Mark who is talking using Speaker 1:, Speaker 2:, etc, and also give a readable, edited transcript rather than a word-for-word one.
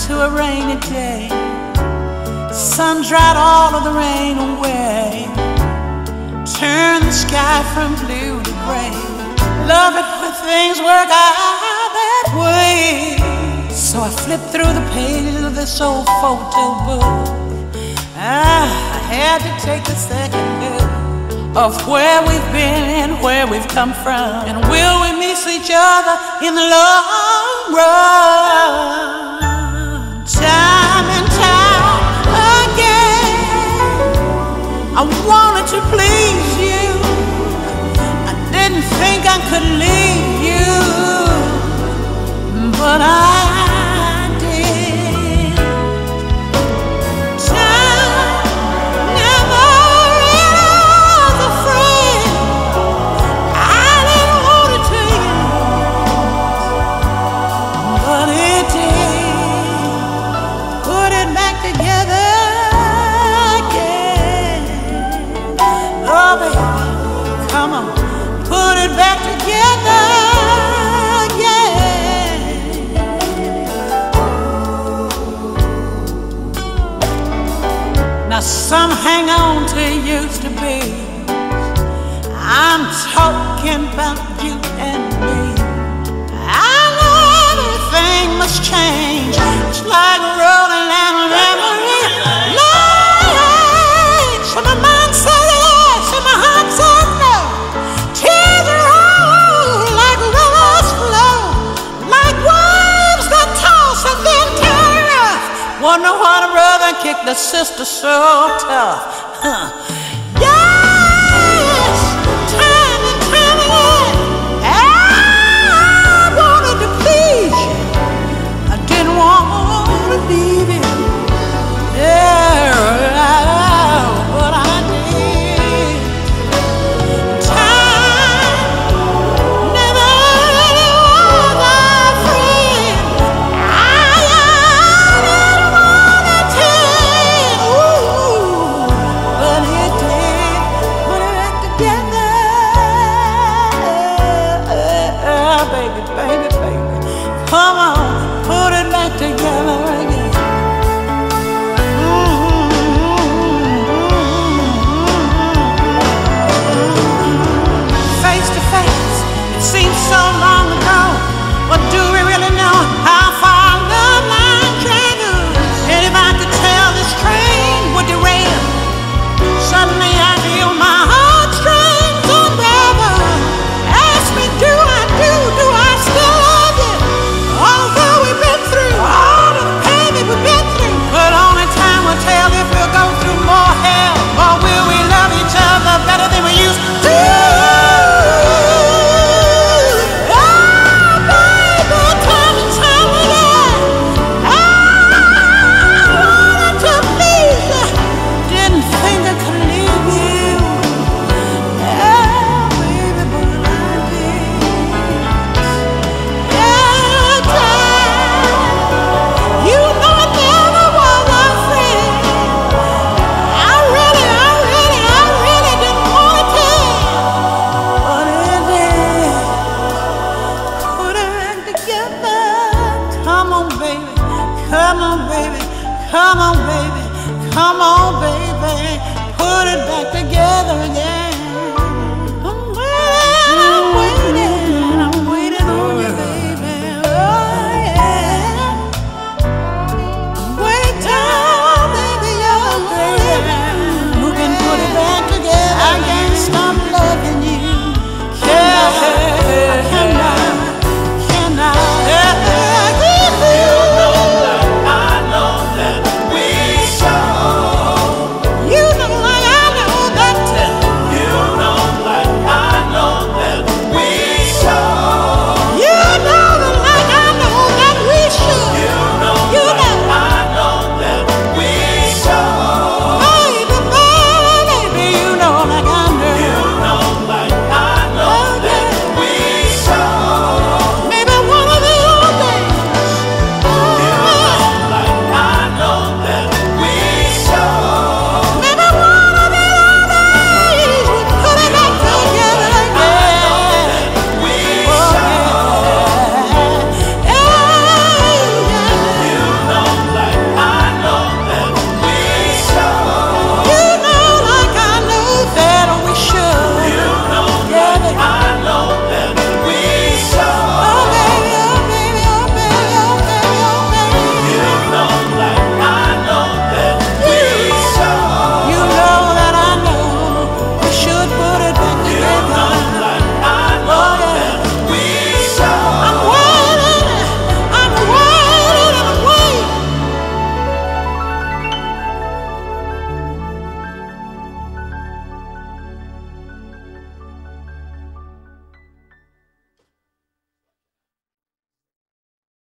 Speaker 1: to a rainy day. Sun dried all of the rain away, turned the sky from blue to gray. Love it when things work out that way. So I flipped through the pages of this old photo book. I had to take a second look of where we've been and where we've come from, and will we miss each other in the long run? Time and time again, I wanted to please you. I didn't think I could leave you, but I come on, put it back together again. Now some hang on to used to be. I'm talking about you and me. I know everything must change. It's like rolling down a memory lane. So my mind says yes, and my heart says no. Tears roll like rivers flow, like waves that toss and then turn rough. Wonder what a brother kicked the sister so tough. Yes, time and time again, I wanted to please you. I didn't want to leave you. Yeah, but I did. Time never really was our friend. I didn't want to tell, but it did. Put it back together, baby, baby, baby. Come on, put it back together again. Face to face, it seems so long ago. But do we really know how far love line travels? And if I could tell this train would derail, suddenly I feel my heartstrings unravel. Ask me, do I still love you? Although we've been through all the pain that we've been through, but only time will tell if we'll go through more hell, or will we love each other better than we used to? Come on, baby, come on, baby, come on, baby, put it back together again.